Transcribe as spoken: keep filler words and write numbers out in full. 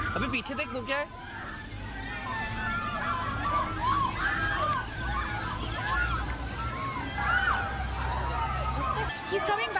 अभी पीछे देख वो क्या है। He's coming back.